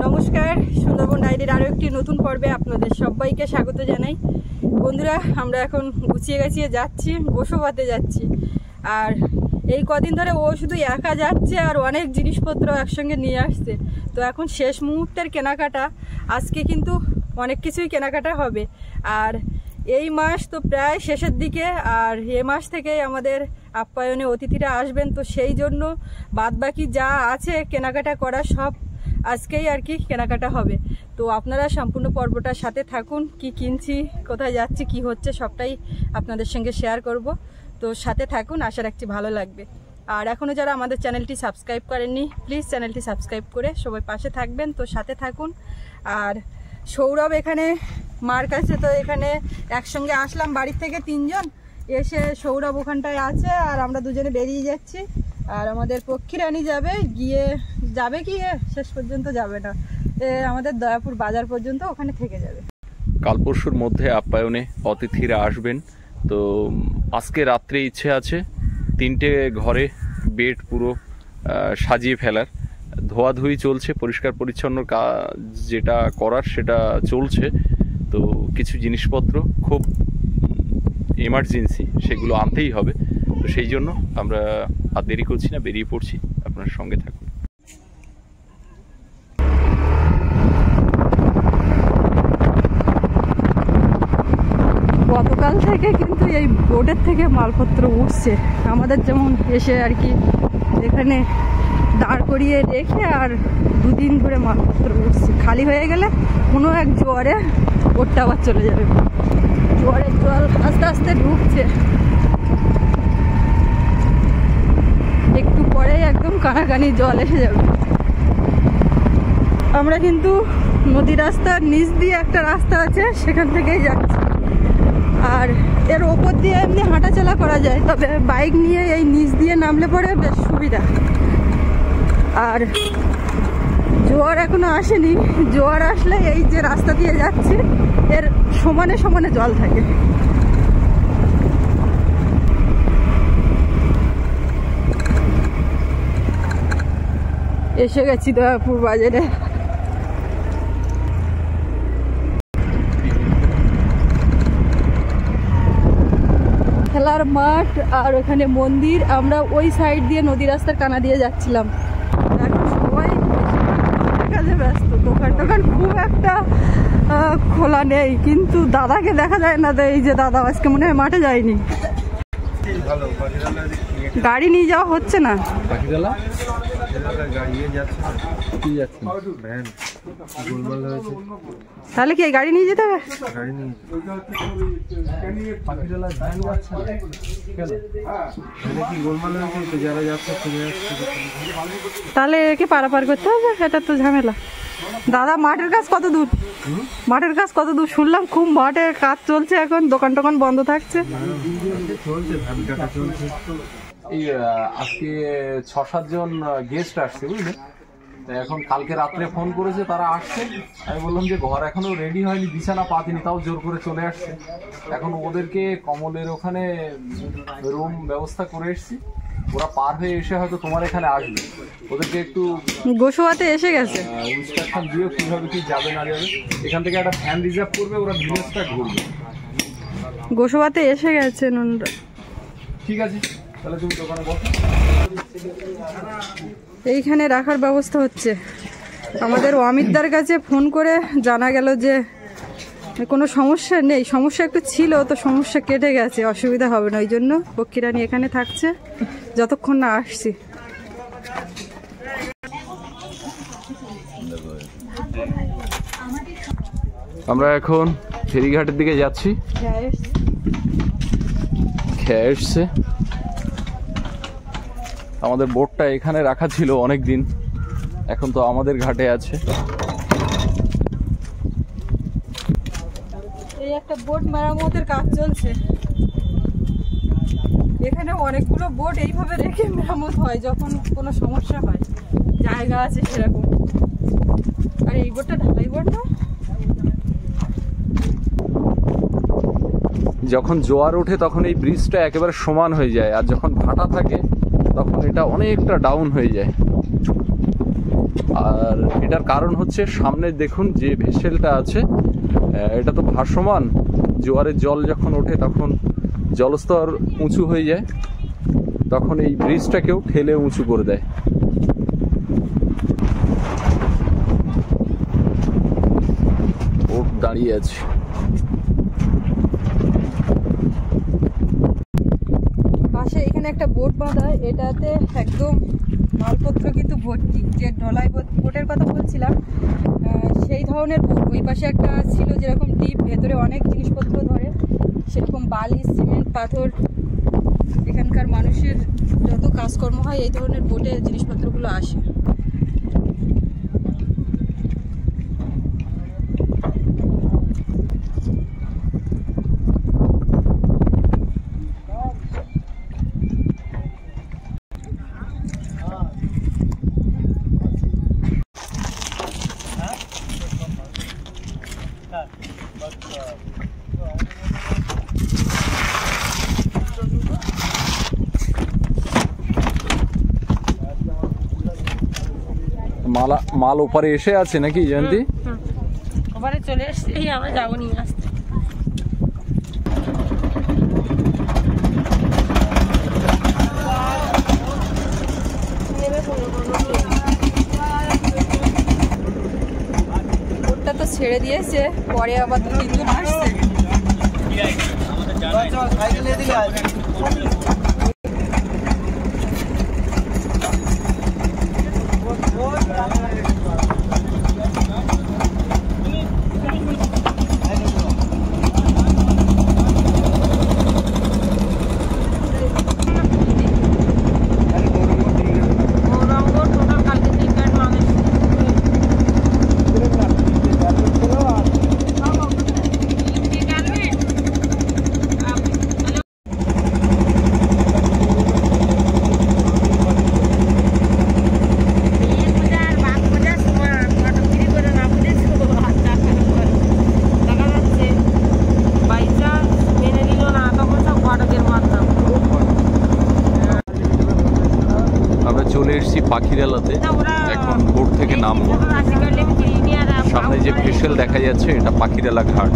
নমস্কার, সুন্দরবন ডায়েরির আরও একটি নতুন পর্বে আপনাদের সবাইকে স্বাগত জানাই। বন্ধুরা, আমরা এখন গুছিয়ে যাচ্ছি, গোসবাতে যাচ্ছি। আর এই কদিন ধরে ও শুধু একা যাচ্ছে আর অনেক জিনিসপত্র একসঙ্গে নিয়ে আসছে। তো এখন শেষ মুহূর্তের কেনাকাটা, আজকে কিন্তু অনেক কিছুই কেনাকাটা হবে। আর এই মাস তো প্রায় শেষের দিকে, আর এ মাস থেকে আমাদের আপ্যায়নে অতিথিরা আসবেন। তো সেই জন্য বাদবাকি যা আছে কেনাকাটা করা সব আজকেই আর কি কেনাকাটা হবে। তো আপনারা সম্পূর্ণ পর্বটার সাথে থাকুন। কি কিনছি, কোথায় যাচ্ছি, কি হচ্ছে সবটাই আপনাদের সঙ্গে শেয়ার করব। তো সাথে থাকুন, আশা রাখছি ভালো লাগবে। আর এখনও যারা আমাদের চ্যানেলটি সাবস্ক্রাইব করেননি, প্লিজ চ্যানেলটি সাবস্ক্রাইব করে সবাই পাশে থাকবেন। তো সাথে থাকুন। আর সৌরভ এখানে মার কাছে, তো এখানে একসঙ্গে আসলাম বাড়ির থেকে তিনজন এসে, সৌরভ ওখানটায় আছে আর আমরা দুজনে বেরিয়ে যাচ্ছি। আর আমাদের পক্ষীরানী যাবে কি শেষ পর্যন্ত যাবে না, আমাদের দয়াপুর বাজার পর্যন্ত ওখানে থেকে যাবে। কাল পরশুর মধ্যে আপ্যায়নে অতিথিরা আসবেন। তো আজকে রাত্রে ইচ্ছে আছে 3টে ঘরে বেড পুরো সাজিয়ে ফেলার। ধোয়াধুয়ি চলছে, পরিষ্কার পরিচ্ছন্ন কাজ যেটা করার সেটা চলছে। তো কিছু জিনিসপত্র খুব এমার্জেন্সি, সেগুলো আনতেই হবে। তো সেই জন্য আমরা আর দেরি করছি না, বেরিয়ে পড়ছি। আপনার সঙ্গে থাকুন। গতকাল থেকে কিন্তু এই বোটের থেকে মালপত্র উঠছে আমাদের, যেমন এসে আর কি এখানে দাঁড় করিয়ে রেখে আর 2 দিন ধরে মালপত্র উঠছে। খালি হয়ে গেলে কোনো এক জোয়ারে বোটটা আবার চলে যাবে। জোয়ারের জল আস্তে আস্তে ঢুকছে, একটু পরে একদম কানাকানি জল এসে যাবে। আমরা কিন্তু নদী রাস্তার নিচ দিয়ে একটা রাস্তা আছে, সেখান থেকেই যাচ্ছি। আর এর ওপর দিয়ে এমনি হাঁটাচলা করা যায়, তবে বাইক নিয়ে এই নিচ দিয়ে নামলে পরে বেশ সুবিধা। আর জোয়ার এখনো আসেনি, জোয়ার আসলে এই যে রাস্তা দিয়ে যাচ্ছি এর সমানে সমানে জল থাকে। এসে গেছি দয়াপুর বাজারে। খেলার মাঠ আর ওখানে মন্দির। আমরা ওই সাইড দিয়ে নদী রাস্তার কানা দিয়ে যাচ্ছিলাম। এখন সবাই কাজে ব্যস্ত, দোকান খুব একটা খোলা নেই। কিন্তু দাদাকে দেখা যায় না। এই যে দাদা আজকে মনে হয় মাঠে যায়নি, গাড়ি নিয়ে যাওয়া হচ্ছে না। তাহলে কি গাড়ি নিয়ে যেতে হবে? তাহলে একে পারাপার করতে হবে, এটা তো ঝামেলা। দাদা মাঠের কাজ কত দূর? মাঠের কাজ কত দূর? শুনলাম খুব মাঠের কাজ চলছে এখন, দোকান টোকান বন্ধ থাকছে। এই আজকে 6-7 জন গেস্ট আসছে, বুঝলে। এখন কালকে রাত্রে ফোন করেছে, তারা আসছে। আমি বললাম যে ঘর এখনো রেডি হয়নি, বিছানা পাতিনি, তাও জোর করে চলে আসছে। এখন ওদেরকে কমলের ওখানে রুম ব্যবস্থা করে এসছি। ওরা পার হয়ে এসে হয়তো তোমার এখানে আসবে। ওদেরকে একটু গোসবাতে এসে গেছে, ইনস্ট্রাকশন দিও কিভাবে কি যাবে না যাবে। এখান থেকে একটা ভ্যান রিজার্ভ করবে, ওরা ভিলেজটা ঘুরবে। গোসবাতে এসে গেছে নুনরা। ঠিক আছে, তাহলে তুমি দোকানে বসো। এইখানে রাখার ব্যবস্থা হচ্ছে। আমাদের অমিতদার কাছে ফোন করে জানা গেল যে কোনো সমস্যা নেই, সমস্যা একটু ছিল, তো সমস্যা কেটে গেছে, অসুবিধা হবে না। ওই জন্য পক্ষীরানী এখানে থাকছে যতক্ষণ না আসছি। আমরা এখন ফেরিঘাটের দিকে যাচ্ছি। খেয়ে এসছে। আমাদের বোটটা এখানে রাখা ছিল অনেক দিন, এখন তো আমাদের ঘাটে আছে। এই একটা বোট মেরামতের কাজ চলছে। এখানে অনেকগুলো বোট এইভাবে রেখে মেরামত হয় যখন কোনো সমস্যা হয়, জায়গা আছে সেরকম। আর এই বোটটা ঢালাই বোট না, যখন জোয়ার ওঠে তখন এই ব্রিজটা একেবারে সমান হয়ে যায়, আর যখন ভাটা থাকে তখন এটা অনেকটা ডাউন হয়ে যায়। আর এটার কারণ হচ্ছে সামনে দেখুন যে ভেসেলটা আছে, এটা তো ভাসমান, জোয়ারের জল যখন ওঠে তখন জলস্তর উঁচু হয়ে যায়, তখন এই ব্রিজটাকেও ঠেলে উঁচু করে দেয়। বোট দাঁড়িয়ে আছে। পাশে এখানে একটা বোট বাঁধা, এটাতে একদম মালপত্র কিন্তু ভর্তি। যে ঢলাই বোটের কথা বলছিলাম সেই ধরনের বোট। ওই পাশে একটা ছিল যেরকম ডিপ, ভেতরে অনেক জিনিসপত্র ধরে, সেরকম বালি, সিমেন্ট, পাথর। এখানকার মানুষের যত কাজকর্ম হয় এই ধরনের বোটে জিনিসপত্রগুলো আসে। মাল ওপারে এসে আছে নাকি জয়ন্তী? ওপারে চলে এসছে, আমরা যাবো নিয়ে আসতে। বোটটা তো ছেড়ে দিয়েছে, পরে আবার 2-3 জন আসছে। চলে এসেছি পাখিরালাতে। এখন বোট থেকে নামবো। সামনে যে ভেসেল দেখা যাচ্ছে এটা পাখিরালা ঘাট।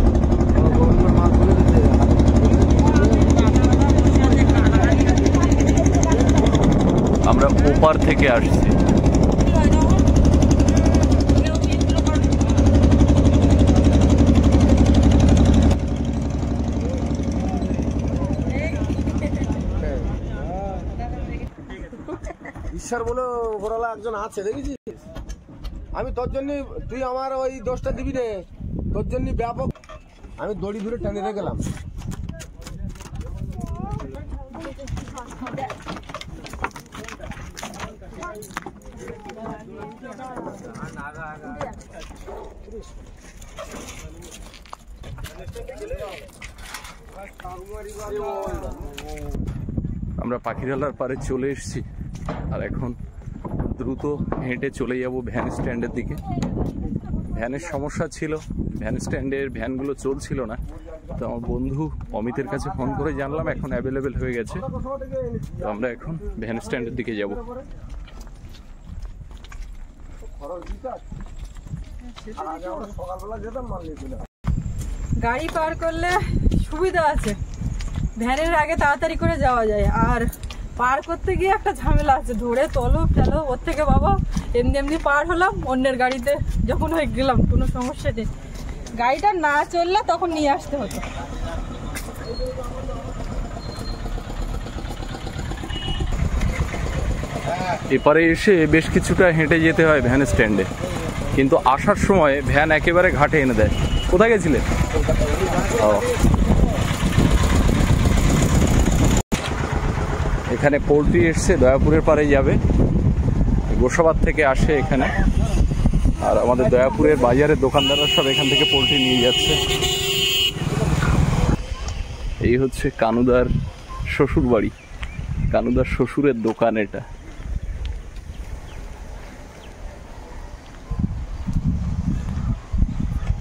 আমরা ওপার থেকে আসছি। ঈশ্বর বলে ওপরওয়ালা একজন আছে, দেখেছিস? আমি তোর জন্য, তুই আমার ওই দোষটা দিবি রে, তোর জন্য ব্যাপক আমি দড়ি ধরে টেনে রেখে গেলাম। আমরা পাখিরালার পারে চলে এসেছি, আর এখন দ্রুত হেঁটে চলে যাব ভ্যান স্ট্যান্ডের দিকে। ভ্যানের সমস্যা ছিল, ভ্যান স্ট্যান্ডের ভ্যানগুলো চলছিল না, তো আমার বন্ধু অমিতের কাছে ফোন করে জানলাম এখন অ্যাভেলেবেল হয়ে গেছে। তো আমরা এখন ভ্যান স্ট্যান্ডের দিকে যাব। গাড়ি পার করলে সুবিধা আছে, ভ্যানের আগে তাড়াতাড়ি করে যাওয়া যায়, আর পার করতে গিয়ে একটা ঝামেলা আছে, ধরে তোলো ফেলো। ওর থেকে বাবা এমনি এমনি পার হলাম, অন্যের গাড়িতে যখন হয়ে গেলাম কোনো সমস্যা নেই। গাড়িটা না চললে তখন নিয়ে আসতে হতো। এপারে এসে বেশ কিছুটা হেঁটে যেতে হয় ভ্যান স্ট্যান্ডে, কিন্তু আসার সময় ভ্যান একেবারে ঘাটে এনে দেয়। কোথায় গেছিলে? এখানে পোল্ট্রি এসছে, দয়াপুরের পারে যাবে, গোসাবাদ থেকে আসে এখানে, আর আমাদের দয়াপুরের বাজারের দোকানদাররা সব এখান থেকে পোল্ট্রি নিয়ে যাচ্ছে। এই হচ্ছে কানুদার শ্বশুর বাড়ি, কানুদার শ্বশুরের দোকান এটা।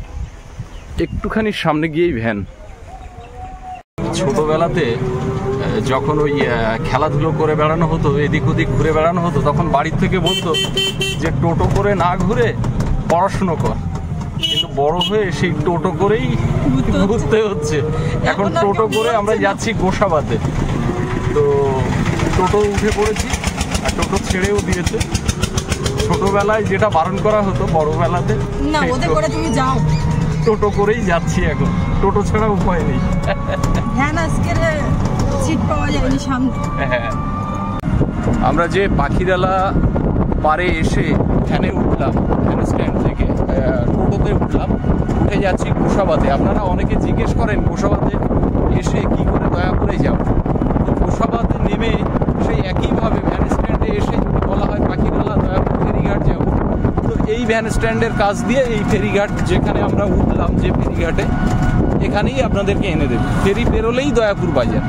একটুখানি সামনে গিয়েই ভ্যান। ছোটবেলাতে যখন ওই খেলাধুলো করে বেড়ানো হতো, এদিক ওদিক ঘুরে বেড়ানো হতো, তখন বাড়ির থেকে বলতো যে টোটো করে না ঘুরে পড়াশুনো কর। কিন্তু বড় হয়ে সেই টোটো করেই ঘুরতে হচ্ছে। এখন টোটো করে আমরা যাচ্ছি গোসাবাতে। তো টোটো উঠে পড়েছি, আর টোটো ছেড়েও দিয়েছে। ছোটবেলায় যেটা বারণ করা হতো, বড়বেলাতে না ওদের করে তুমি যাও, টোটো করেই যাচ্ছি এখন। টোটো ছাড়া উপায় নেই। হ্যাঁ আজকের সিট পাওয়া যায়নি সামনে। হ্যাঁ, আমরা যে পাখিরালা পারে এসে ভ্যানে উঠলাম, ভ্যান স্ট্যান্ড থেকে টোটোতে উঠলাম, উঠে যাচ্ছি গোসাবাতে। আপনারা অনেকে জিজ্ঞেস করেন গোসাবাতে এসে কি করে দয়াপুরে যাব। তো গোসাবাতে নেমে সেই একইভাবে ভ্যান স্ট্যান্ডে এসে যদি বলা হয় পাখিরালা দয়াপুর ফেরিঘাট যাব, তো এই ভ্যান স্ট্যান্ডের কাছ দিয়ে এই ফেরিঘাট যেখানে আমরা উঠলাম, যে ফেরিঘাটে, এখানেই আপনাদেরকে এনে দেবে। ফেরি পেরোলেই দয়াপুর বাজার।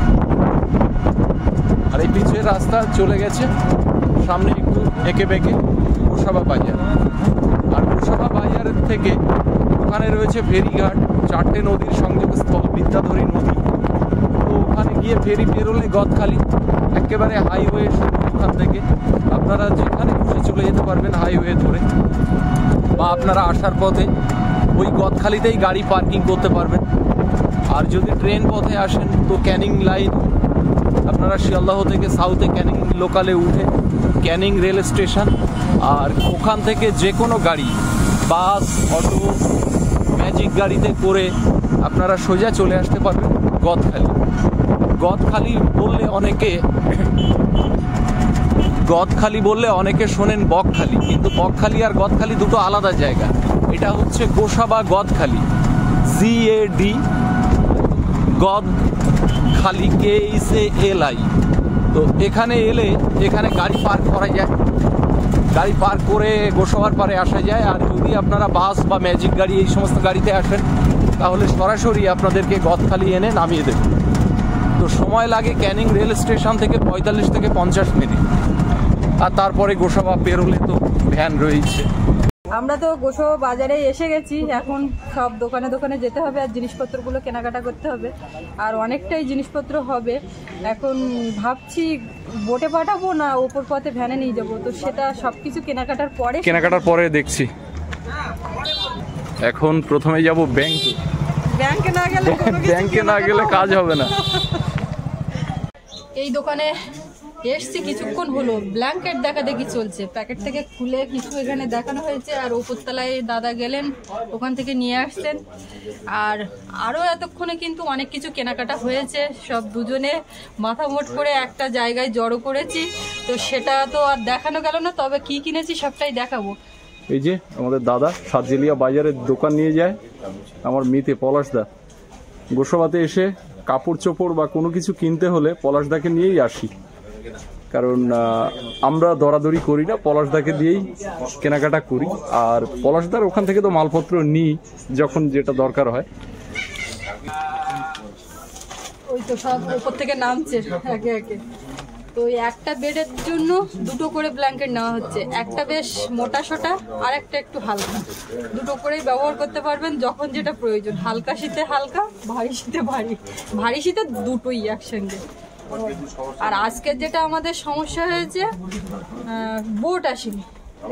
আর এই পিছের রাস্তা চলে গেছে সামনে একটু এঁকে বেঁকে গোসাবা বাজার। আর গোসাবা বাজারের থেকে ওখানে রয়েছে ফেরিঘাট, 4টে নদীর সংযোগস্থল, বিদ্যাধরী নদী। তো ওখানে গিয়ে ফেরি পেরোলে গদখালি, একেবারে হাইওয়ে শুরু ওখান থেকে। আপনারা যেখানে খুশি চলে যেতে পারবেন হাইওয়ে ধরে, বা আপনারা আসার পথে ওই গদখালিতেই গাড়ি পার্কিং করতে পারবেন। আর যদি ট্রেন পথে আসেন তো ক্যানিং লাইন, আপনারা শিয়ালদহ থেকে সাউথে ক্যানিং লোকালে উঠে ক্যানিং রেল স্টেশন, আর ওখান থেকে যে কোনো গাড়ি, বাস, অটো, ম্যাজিক গাড়িতে করে আপনারা সোজা চলে আসতে পারবেন গদখালি। গদখালি বললে অনেকে শোনেন বকখালি, কিন্তু বকখালি আর গদখালি দুটো আলাদা জায়গা। এটা হচ্ছে গোসাবা গদখালি, GAD গদখালি, KELI। তো এখানে এলে এখানে গাড়ি পার্ক করা যায়, গাড়ি পার্ক করে গোসাবার পারে আসা যায়। আর যদি আপনারা বাস বা ম্যাজিক গাড়ি এই সমস্ত গাড়িতে আসেন তাহলে সরাসরি আপনাদেরকে গদখালি এনে নামিয়ে দেবে। তো সময় লাগে ক্যানিং রেল স্টেশন থেকে 45 থেকে 50 মিনিট। আর তারপরে গোসাবা পেরোলে তো ভ্যান রয়েছে। আমরা তো গোসাবা বাজারে এসে গেছি, এখন সব দোকানে দোকানে যেতে হবে আর জিনিসপত্রগুলো কেনাকাটা করতে হবে। আর অনেকটাই জিনিসপত্র হবে। এখন ভাবছি বোটে পাঠাবো না ওপর পথে ভ্যানে নিয়ে যাবো, তো সেটা সব কিছু কেনাকাটার পরে দেখছি। এখন প্রথমে যাব ব্যাংকে। ব্যাংকে না গেলে কাজ হবে না। এই দোকানে এসছি কিছুক্ষণ হলো, ব্ল্যাঙ্কেট দেখা দেখি চলছে, প্যাকেট থেকে খুলে কিছু এখানে দেখানো হয়েছে। আর উপরতলায় দাদা গেলেন, ওখান থেকে নিয়ে আসছেন। আর আরও এতক্ষণে কিন্তু অনেক কিছু কেনাকাটা হয়েছে, সব দুজনে মাথা মোট করে একটা জায়গায় জড়ো করেছি। তো সেটা তো আর দেখানো গেল না, তবে কি কিনেছি সবটাই দেখাবো। এই যে আমাদের দাদা সাতজেলিয়া বাজারের দোকান নিয়ে যায়, আমার মিতে পলাশদা। গোসাবাতে এসে কাপড় চোপড় বা কোনো কিছু কিনতে হলে পলাশদাকে নিয়েই আসি, কারণ আমরা দরাদরি করি না, পলাশদাকে দিয়েই কেনাকাটা করি। আর পলাশদার ওখান থেকে তো মালপত্র নিই যখন যেটা দরকার হয়। ওই তো সব উপর থেকে নামছে একে একে। তো ওই একটা বেডের জন্য দুটো করে ব্ল্যাঙ্কেট নেওয়া হচ্ছে, একটা বেশ মোটা সোটা আর একটা একটু হালকা। দুটো করেই ব্যবহার করতে পারবেন যখন যেটা প্রয়োজন, হালকা শীতে হালকা, ভারী শীতে ভারী, ভারী শীতে দুটোই একসঙ্গে। আর আজকের যেটা আমাদের সমস্যা হয়েছে, বোট আসেনি।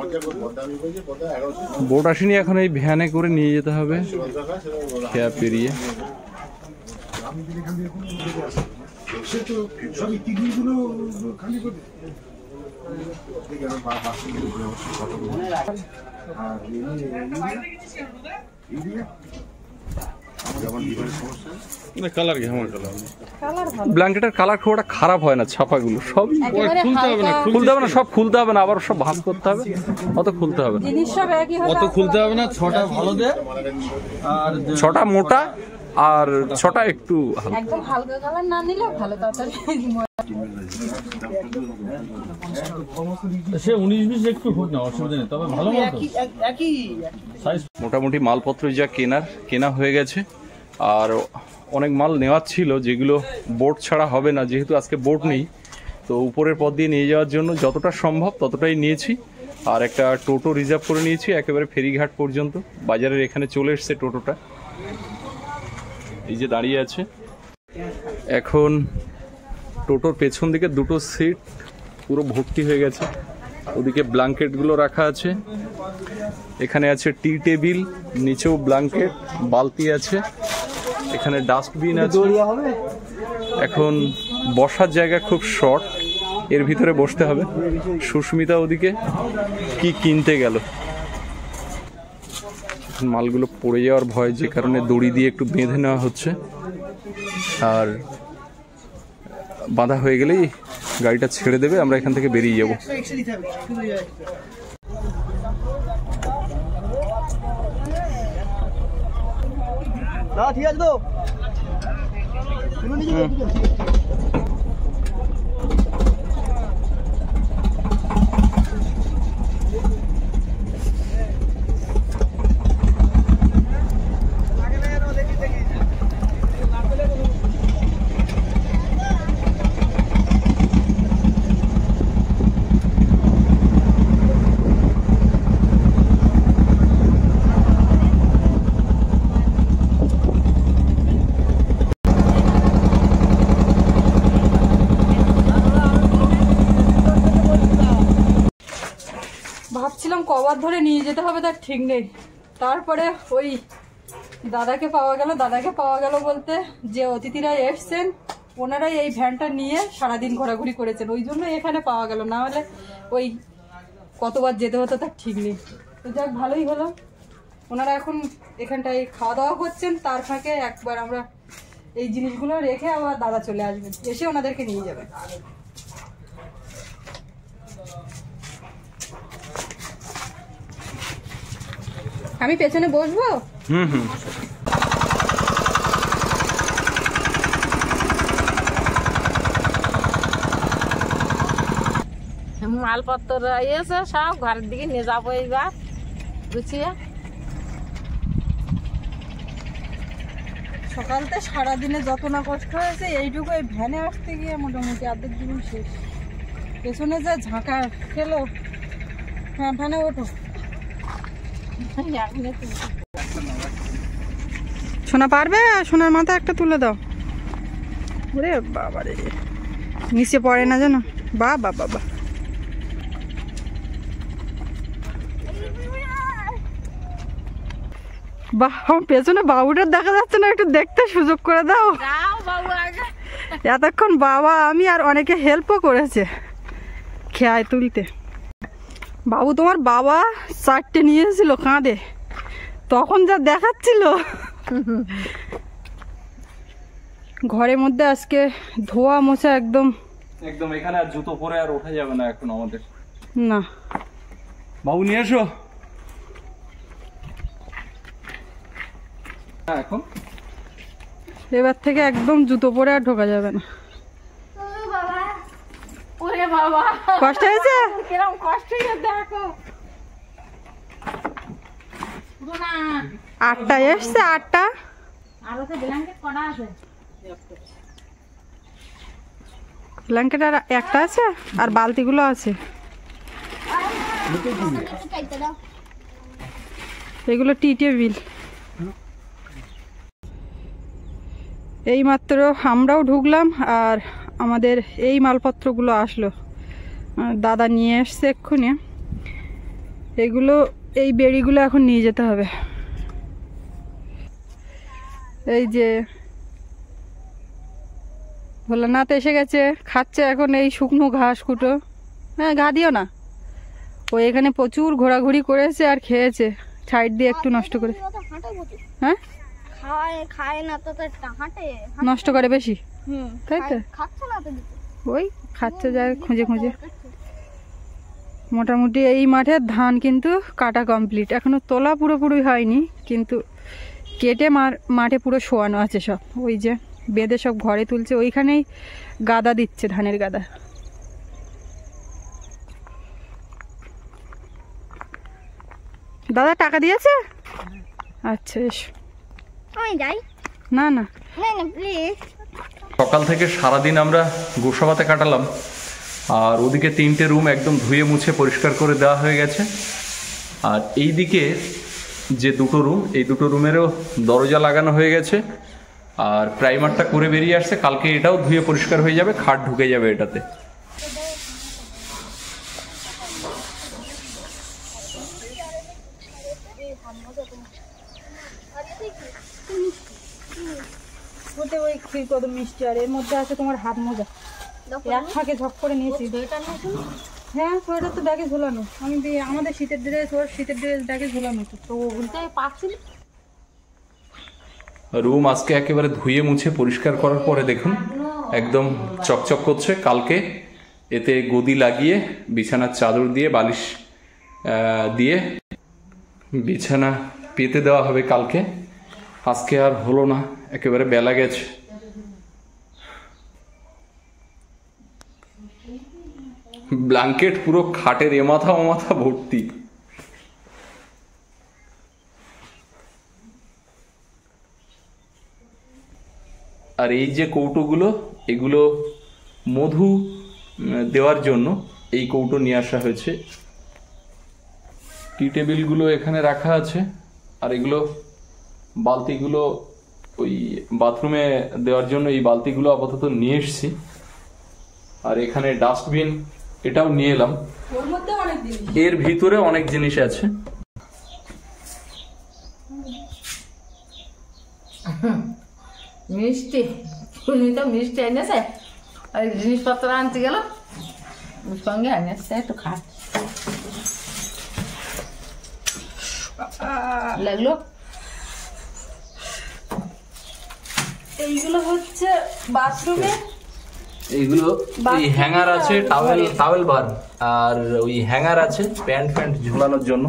এখন এই ভ্যানে করে নিয়ে যেতে হবে খেয়া পেরিয়ে। ব্ল্যাঙ্কেটের কালার খুব একটা খারাপ হয় না, ছাপাগুলো সব খুলতে হবে না, সব খুলতে হবে না, আবার সব ভাঁজ করতে হবে, অত খুলতে হবে না, অত খুলতে হবে না। 6টা ভালো দে, আর 6টা মোটা আর 6টা একটু একদম হালকা কালার না নিলে ভালো। তাড়াতাড়ি সে 19-20 একটু হোক না, অসুবিধা নেই, তবে ভালো একই সাইজ। মোটামুটি মালপত্র যা কেনা হয়ে গেছে। আর অনেক মাল নেওয়ার ছিল যেগুলো বোট ছাড়া হবে না, যেহেতু আজকে বোট নেই। তো উপরের পথ দিয়ে নিয়ে যাওয়ার জন্য যতটা সম্ভব ততটাই নিয়েছি। আর একটা টোটো রিজার্ভ করে নিয়েছি একেবারে ফেরিঘাট পর্যন্ত। বাজারের এখানে চলে এসছে টোটোটা, এই যে দাঁড়িয়ে আছে। এখন টোটোর পেছন দিকে দুটো সিট পুরো ভর্তি হয়ে গেছে। ওদিকে ব্ল্যাঙ্কেটগুলো রাখা আছে, এখানে আছে টি টেবিল, নিচেও ব্ল্যাঙ্কেট, বালতি আছে, এখানে ডাস্টবিন আছে। এখন বসার জায়গা খুব শর্ট, এর ভিতরে বসতে হবে। সুস্মিতা ওদিকে কি কিনতে গেল, মালগুলো পড়ে যাওয়ার ভয়, যে কারণে দড়ি দিয়ে একটু বেঁধে নেওয়া হচ্ছে। আর বাঁধা হয়ে গেলেই গাড়িটা ছেড়ে দেবে, আমরা এখান থেকে বেরিয়ে যাব। ঠিক আছে তো ভাবছিলাম কবার ধরে নিয়ে যেতে হবে তার ঠিক নেই। তারপরে ওই দাদাকে পাওয়া গেল বলতে যে অতিথিরা এসছেন ওনারাই এই ভ্যানটা নিয়ে সারাদিন ঘোরাঘুরি করেছেন, ওই জন্য এখানে পাওয়া গেল, না হলে ওই কতবার যেতে হতো তার ঠিক নেই। তো যাক ভালোই হলো, ওনারা এখন এখানটায় খাওয়া দাওয়া করছেন, তার ফাঁকে একবার আমরা এই জিনিসগুলো রেখে আবার দাদা চলে আসবেন, এসে ওনাদেরকে নিয়ে যাবে। আমি পেছনে বসবো। মালপত্র এসে সব ঘরের দিকে নিয়ে যাবো এইবার গুছিয়ে। সকালতে সারাদিনে যত না কষ্ট হয়েছে, এইটুকু এই ভ্যানে আসতে গিয়ে মোটামুটি অর্ধেক জীবন শেষ। পেছনে যে ঝাঁকা খেলো, ভ্যানে ওঠো। সোনা পারবে? সোনার মাথা একটা তুলে দাও। ওরে বাবা রে, নিচে পড়ে না যেন। বাবা বাবা, বাহ, পেছনে বাবুটার দেখা যাচ্ছে না, একটু দেখতে সুযোগ করে দাও। এতক্ষণ বাবা আমি আর অনেকে হেল্পও করেছে খেয়ায় তুলতে। বাবু তোমার বাবা 4টে নিয়ে এসেছিল কাঁধে, তখন যা দেখাচ্ছিল। ঘরের মধ্যে আজকে ধোয়া মোছা একদম একদম, এখানে আর জুতো পরে আর ওঠা যাবে না এখন আমাদের। না বাবু নিয়ে এসো। এখন এবার থেকে একদম জুতো পরে আর ঢোকা যাবে না। ওরে বাবা, কষ্ট হয়েছে? কিরম কষ্ট দেখো। 8টা এসছে, 8টা। আরো তো ব্ল্যাঙ্কেট কটা আছে? ব্ল্যাঙ্কেট আর একটা আছে, আর বালতিগুলো আছে। এগুলো টি টেবিল। এইমাত্র আমরাও ঢুকলাম আর আমাদের এই মালপত্রগুলো আসলো, দাদা নিয়ে এসছে এক্ষুনি। এগুলো, এই বেড়িগুলো এখন নিয়ে যেতে হবে। এই যে ভোলানাথ এসে গেছে, খাচ্ছে এখন এই শুকনো ঘাস কুটো। হ্যাঁ, ঘা দিও না। ও এখানে প্রচুর ঘোরাঘুরি করেছে আর খেয়েছে, সাইড দিয়ে একটু নষ্ট করে। হ্যাঁ, নষ্ট করে বেশি, তাই তো। ওই খাচ্ছে যায় খুঁজে খুঁজে। মোটামুটি এই মাঠের ধান কিন্তু কাটা কমপ্লিট, এখনো তোলা পুরোপুরি হয়নি, কিন্তু কেটে মাঠে পুরো শোয়ানো আছে সব। ওই যে বেঁধে সব ঘরে তুলছে, ওইখানেই গাদা দিচ্ছে, ধানের গাদা। দাদা টাকা দিয়েছে? আচ্ছা এসো। না না, সকাল থেকে সারাদিন আমরা গোসাবাতে কাটালাম, আর ওদিকে 3টে রুম একদম ধুয়ে মুছে পরিষ্কার করে দেওয়া হয়ে গেছে। আর এই দিকে যে 2টো রুম, এই 2টো রুমেরও দরজা লাগানো হয়ে গেছে। আর প্রাইমারটা করে বেরিয়ে আসছে, কালকে এটাও ধুয়ে পরিষ্কার হয়ে যাবে, খাট ঢুকে যাবে এটাতে। ওই কত মিষ্টি, আর এর মধ্যে আছে তোমার হাত মোজা, এক ফাঁকে ঝপ করে নিয়েছি। হ্যাঁ সোয়েটার তো ব্যাগে ঝোলানো, আমি আমাদের শীতের ড্রেস, ওর শীতের ড্রেস ব্যাগে ঝোলানো তো বলতে পারছি। রুম আজকে একেবারে ধুয়ে মুছে পরিষ্কার করার পরে দেখুন একদম চকচক করছে। কালকে এতে গদি লাগিয়ে বিছানার চাদর দিয়ে বালিশ দিয়ে বিছানা পেতে দেওয়া হবে কালকে। আজকে আর হলো না, একেবারে বেলা গেছে। ব্ল্যাঙ্কেট পুরো খাটের এমাথা ওমাথা ভর্তি। আর এই যে কৌটোগুলো, এগুলো মধু দেওয়ার জন্য এই কৌটো নিয়ে আসা হয়েছে। টি টেবিলগুলো এখানে রাখা আছে, আর এগুলো বালতিগুলো ওই বাথরুমে দেওয়ার জন্য এই বালতিগুলো আপাতত নিয়ে এসছি। আর এখানে ডাস্টবিন, এটাও নিয়ে এলাম। এর ভিতরে অনেক জিনিস আছে। মিষ্টি তো মিষ্টি এনেছে, আর জিনিসপত্র আনতে গেল সঙ্গে এনেছে, একটু খা লাগলো। এইগুলো হচ্ছে বাথরুমে, এইগুলো এই হ্যাঙ্গার আছে, টাওয়েল বার, আর ওই হ্যাঙ্গার আছে প্যান্ট ঝুলানোর জন্য।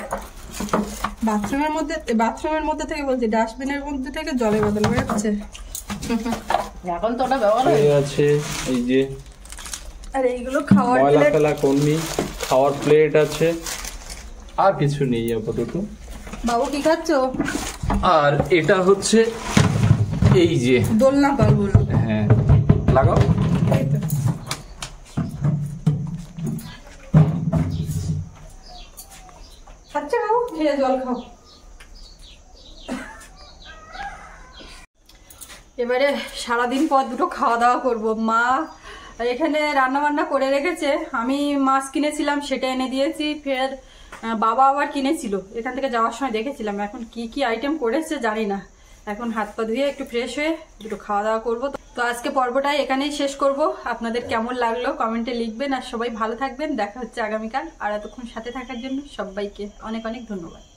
বাথরুমের মধ্যে থেকে বলছি, ডাস্টবিনের মধ্যে থেকে জলের বোতল বেরোচ্ছে এখন তো ওটা ব্যবহার আছে। এই যে আর এইগুলো খাওয়ার ময়লা প্লেট, ফেলা কর্মী, খাওয়ার প্লেট আছে, আর কিছু নেই আপাতত। বাবু কি খাচ্ছ? আর এটা হচ্ছে এই যে দোলনা পালগুলো, হ্যাঁ লাগাও। খাচ্ছে বাবু, খেয়ে জল খাও। এবারে সারাদিন পর দুটো খাওয়া দাওয়া করব। মা এখানে রান্না বান্না করে রেখেছে, আমি মাছ কিনেছিলাম সেটা এনে দিয়েছি, ফের বাবা আবার কিনেছিল, এখান থেকে যাওয়ার সময় দেখেছিলাম। এখন কি কি আইটেম করেছে জানি না। এখন হাত পা ধুয়ে একটু ফ্রেশ হয়ে দুটো খাওয়া দাওয়া করবো। তো আজকে পর্বটাই এখানেই শেষ করব। আপনাদের কেমন লাগলো কমেন্টে লিখবেন, আর সবাই ভালো থাকবেন। দেখা হচ্ছে আগামীকাল। আর এতক্ষণ সাথে থাকার জন্য সবাইকে অনেক অনেক ধন্যবাদ।